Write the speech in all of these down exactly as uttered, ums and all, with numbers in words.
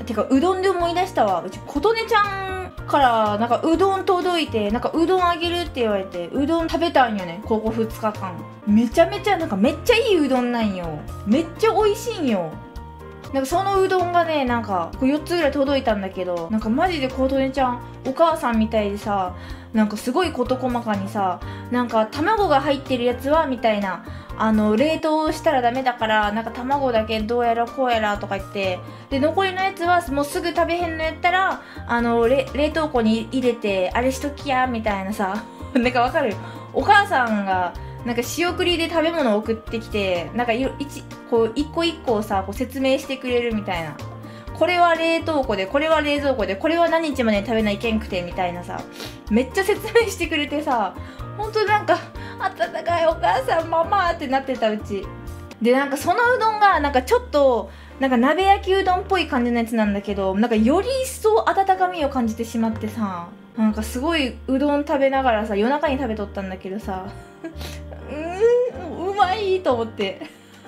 てかうどんで思い出したわ。うち琴音ちゃんからなんかうどん届いて、なんかうどんあげるって言われてうどん食べたんよね、ここふつかかん。めちゃめちゃなんかめっちゃいいうどんなんよ。めっちゃ美味しいんよ。なんかそのうどんがね、なんかよっつぐらい届いたんだけど、なんかマジで琴音ちゃんお母さんみたいでさ、なんかすごい事細かにさ、なんか卵が入ってるやつはみたいな、あの冷凍したらダメだからなんか卵だけどうやらこうやらとか言って、で残りのやつはもうすぐ食べへんのやったらあの冷凍庫に入れてあれしときやみたいなさなんかわかる、お母さんがなんか仕送りで食べ物を送ってきて、なんかい一こう一個一個をさこう説明してくれるみたいな、これは冷凍庫でこれは冷蔵庫でこれは何日まで食べないけんくてみたいなさ、めっちゃ説明してくれてさ、ほんとなんか温かいお母さんママってなってたうちで、なんかそのうどんがなんかちょっとなんか鍋焼きうどんっぽい感じのやつなんだけど、なんかより一層温かみを感じてしまってさ、なんかすごいうどん食べながらさ、夜中に食べとったんだけどさうーんうまいと思って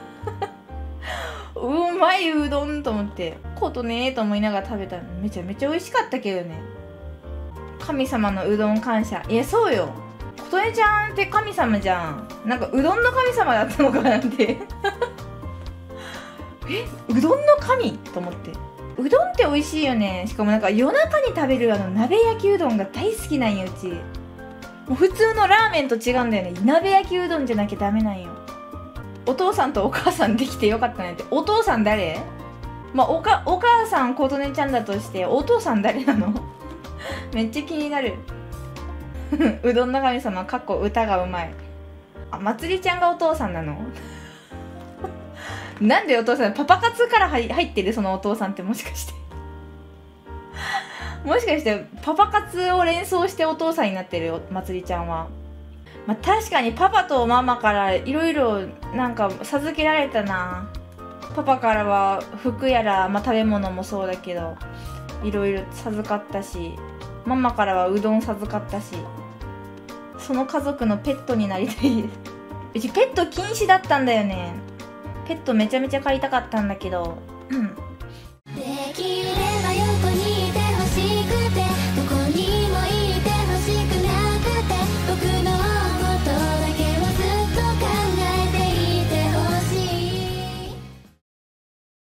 うまいうどんと思って、ことねーと思いながら食べたの。めちゃめちゃ美味しかったけどね。神様のうどん感謝。いやそうよ、琴音ちゃんって神様じゃん。なんかうどんの神様だったのかなってえ、うどんの神と思って。うどんって美味しいよね。しかもなんか夜中に食べるあの鍋焼きうどんが大好きなんようち。もう普通のラーメンと違うんだよね。鍋焼きうどんじゃなきゃダメなんよ。お父さんとお母さんできてよかったねって。お父さん誰？まあおかお母さん琴音ちゃんだとして、お父さん誰なのめっちゃ気になるうどんの神様かっこ歌がうまい。あ、まつりちゃんがお父さんなのなんでお父さん、パパ活から入入ってるそのお父さんって、もしかしてもしかしてパパ活を連想してお父さんになってるまつりちゃんは。まあ、確かにパパとママからいろいろなんか授けられたな。パパからは服やら、まあ、食べ物もそうだけどいろいろ授かったし、ママからはうどん授かったし、その家族のペットになりたいですうちペット禁止だったんだよね。ペットめちゃめちゃ飼いたかったんだけど、うん